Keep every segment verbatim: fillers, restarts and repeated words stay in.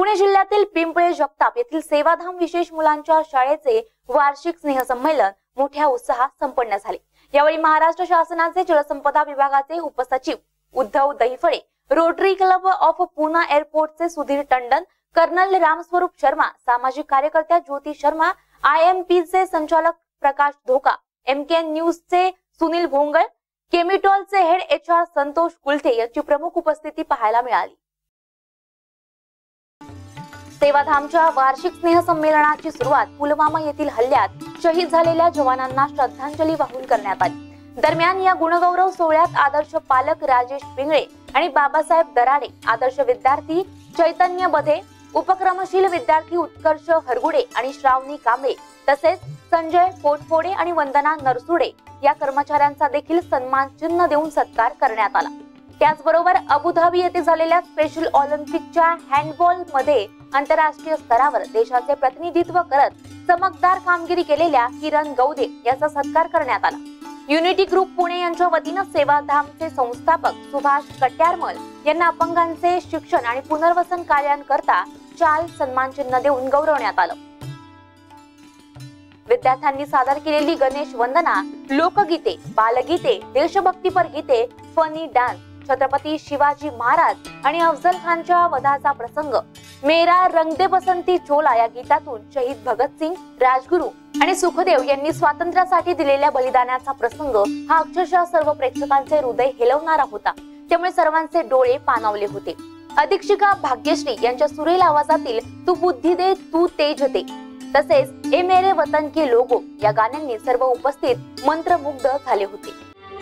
पुणे जिल्ह्यातील पिंपळे जगताप येथील सेवाधाम विशेष मुलांच्या शाळेचे वार्षिक स्नेहसंमेलन मोठ्या उत्साहात संपन्न झाले। यावेळी महाराष्ट्र शासनाचे जलसंपदा विभागाचे उपसचिव Uddhav Dahiphale, rotary club of Pune एअरपोर्टचे सुधीर टंडन, कर्नल रामस्वरूप शर्मा, सामाजिक कार्यकर्त्या Jyoti Sharma, I M P चे संचालक Prakash Dhoka, M K N news चे सुनील भोंगळ, केमिटॉलचे head H R Santosh Kulthe यांची प्रमुख उपस्थिती पाहायला मिळाली। सेवाधामच्या वार्षिक स्नेहसंमेलनाची सुरुवात पुलवामा येथील हल्ल्यात शहीद झालेल्या जवानांना श्रद्धांजली वाहून करण्यात आली। दरम्यान या गुणगौरव सोहळ्यात आदर्श पालक राजेश पिंगळे आणि बाबासाहेब दराडे, आदर्श विद्यार्थी चैतन्य बधे, उपक्रमशील विद्यार्थी उत्कर्ष हरगुडे आणि श्रावणी कांबळे तसेच संजय पोटफोडे आणि वंदना नरसुडे या कर्मचाऱ्यांचा देखील सन्मान चिन्ह देऊन सत्कार करण्यात आला। त्याचबरोबर अबुधाबी येथे झालेल्या स्पेशल ऑलिम्पिकच्या हँडबॉल मध्ये आंतरराष्ट्रीय स्तरावर देशाचे प्रतिनिधित्व करत चमकदार कामगिरी केलेल्या किरण गौदे याचा सत्कार करण्यात आला। युनिटी ग्रुप पुणे यांच्या वतीने सेवाधामचे संस्थापक सुभाष कट्यारमल यांना अपंगांचे शिक्षण आणि पुनर्वसन कार्यांकरता चाल सन्मान चिन्ह देऊन गौरवण्यात आलं। विद्यार्थ्यांनी सादर केलेली गणेश वंदना, लोकगीते, बालगीते, देशभक्तीपर गीते, फनी डान्स, छत्रपती शिवाजी महाराज आणि अफजल खानच्या वधाचा प्रसंग, मेरा रंग दे बसंती चोला या गीतातून शहीद भगतसिंग, राजगुरू आणि सुखदेव यांनी स्वातंत्र्यासाठी दिलेल्या बलिदानाचा प्रसंग हा अक्षरशः सर्व प्रेक्षकांचे हृदय हेलवणारा होता। त्यामुळे सर्वांचे डोळे पाणावले होते। अधीक्षिका भाग्यश्री यांच्या सुरेल आवाजातील तू बुद्धी दे तू तेज दे तसेच ए मेरे वतन के लोगो या गाण्यांनी सर्व उपस्थित मंत्रमुग्ध झाले होते।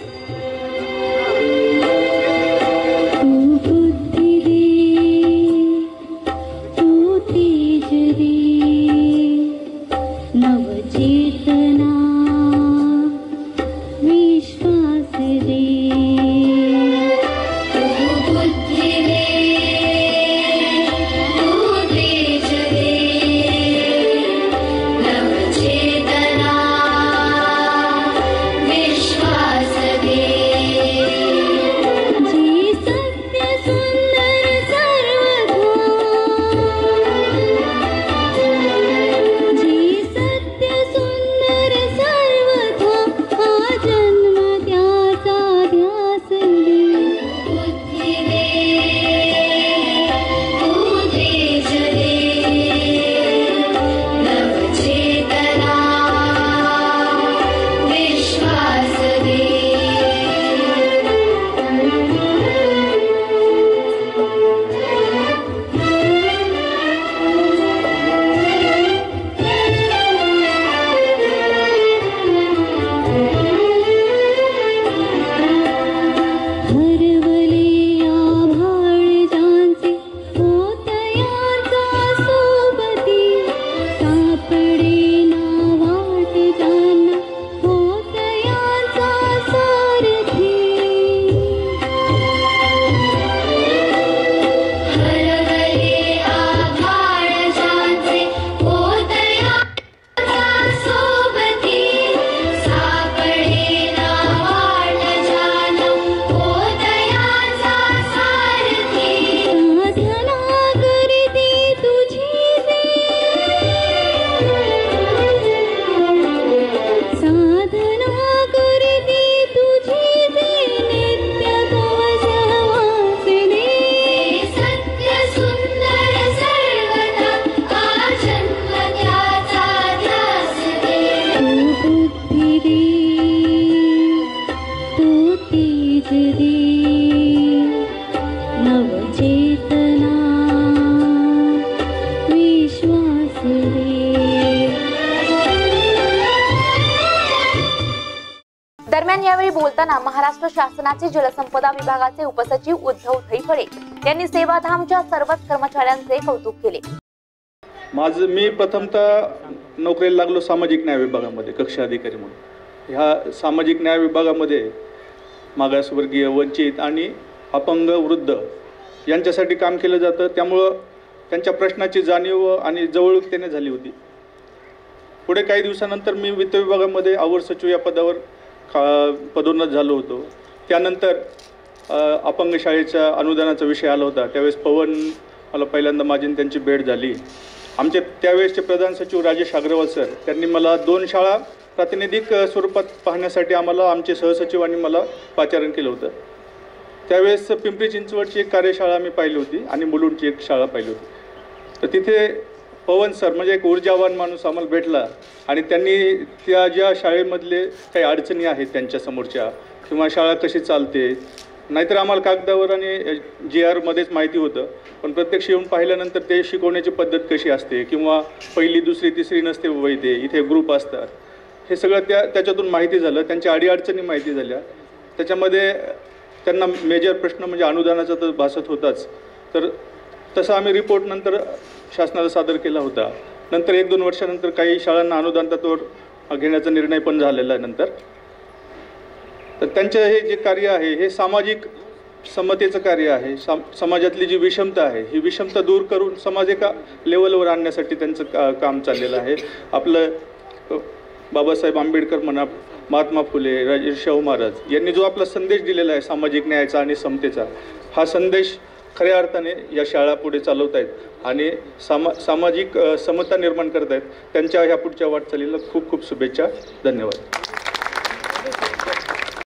दरम्यान यावेळी बोलताना महाराष्ट्र शासनाचे जलसंपदा विभागाचे उपसचिव उद्धव दहिफळे यांनी सेवाधामच्या सर्वच कर्मचाऱ्यांचे कौतुक केले। माझं मी प्रथमतः नोकरीला लागलो सामाजिक न्याय विभागामध्ये कक्ष अधिकारी म्हणून। ह्या सामाजिक न्याय विभागामध्ये मागासवर्गीय, वंचित आणि अपंग वृद्ध यांच्यासाठी काम केलं जातं। त्यामुळं त्यांच्या प्रश्नाची जाणीव आणि जवळूकतेने झाली होती। पुढे काही दिवसानंतर मी वित्त विभागामध्ये अवर सचिव या पदावर पदोन्नत झालो होतो। त्यानंतर अपंग शाळेच्या अनुदानाचा विषय आला होता। त्यावेळेस पवन मला पहिल्यांदा माझी आणि त्यांची भेट झाली. आमचे त्यावेळेसचे प्रधान सचिव राजेश अग्रवाल सर त्यांनी मला दोन शाळा प्रातिनिधिक स्वरूपात पाहण्यासाठी आम्हाला आमचे सहसचिवांनी मला पाचारण केलं होतं. त्यावेळेस पिंपरी चिंचवडची एक कार्यशाळा आम्ही पाहिली होती आणि मुलुंडची एक शाळा पाहिली होती. तर तिथे पवन सर म्हणजे एक ऊर्जावान माणूस आम्हाला भेटला आणि त्यांनी त्या ज्या शाळेमधले काही अडचणी आहेत त्यांच्यासमोरच्या किंवा शाळा कशी चालते, नाहीतर आम्हाला कागदावर आणि जी आरमध्येच माहिती होतं, पण प्रत्यक्ष येऊन पाहिल्यानंतर ते शिकवण्याची पद्धत कशी असते किंवा पहिली दुसरी तिसरी नसते वैद्य, इथे ग्रुप असतात, हे सगळं त्या त्याच्यातून माहिती झालं. त्यांच्या अडीअडचणी माहिती झाल्या. त्याच्यामध्ये त्यांना मेजर प्रश्न म्हणजे अनुदानाचा तर भासत होताच. तर तसा आम्ही रिपोर्ट नंतर शासनाला सादर केला होता. नंतर एक दोन वर्षानंतर काही शाळांना अनुदान तत्त्वावर घेण्याचा निर्णय पण झालेला आहे नंतर. तर त्यांचं हे जे कार्य आहे हे सामाजिक समतेचं कार्य आहे. सम समाजातली जी विषमता आहे ही विषमता दूर करून समाज एका लेवलवर आणण्यासाठी त्यांचं का काम चाललेलं आहे. आपलं बाबासाहेब आंबेडकर म्हणा, महात्मा फुले, राजे शाहू महाराज यांनी जो आपला संदेश दिलेला आहे सामाजिक न्यायाचा आणि समतेचा, हा संदेश खऱ्या अर्थाने या शाळा पुढे चालवत आहेत आणि सामा सामाजिक समता निर्माण करत आहेत. त्यांच्या ह्या पुढच्या वाटचालीला खूप खूप शुभेच्छा. धन्यवाद.